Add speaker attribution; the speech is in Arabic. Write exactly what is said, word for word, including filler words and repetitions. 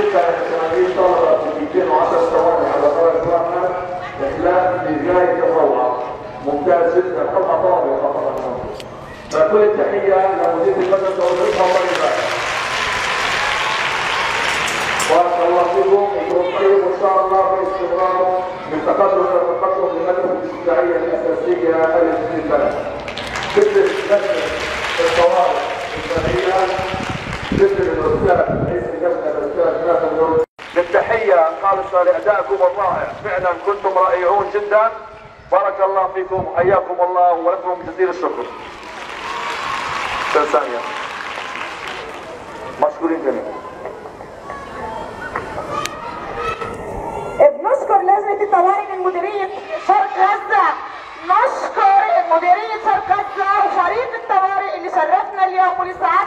Speaker 1: جدا لتمارين طلبة في مئتين وعشرة ثواني على درجة واحدة إخلاء لغاية الروعة. ممتاز جدا، طبعا طالب طبعا. فكل التحية لمدير المدرسة وزيرها الله يبارك. بارك الله فيكم ويكون طيب وإن شاء الله باستمرار من تقدم إلى تقدم للمدرسة الاستشارية الأساسية التي في البلد. مثل لجنة الطوارئ الإنسانية، مثل الأستاذ رئيس اللجنة الأستاذ ناصر. بالتحية خالصة لأدائكم الرائع، فعلا كنتم رائعون جدا. بارك الله فيكم وحياكم الله ولكم جزيل الشكر. ثانية مشكورين جميعا.
Speaker 2: بنشكر لجنة الطوارئ من مديرية شرق غزة، نشكر مديرية شرق غزة وفريق الطوارئ اللي شرفنا اليوم ولسه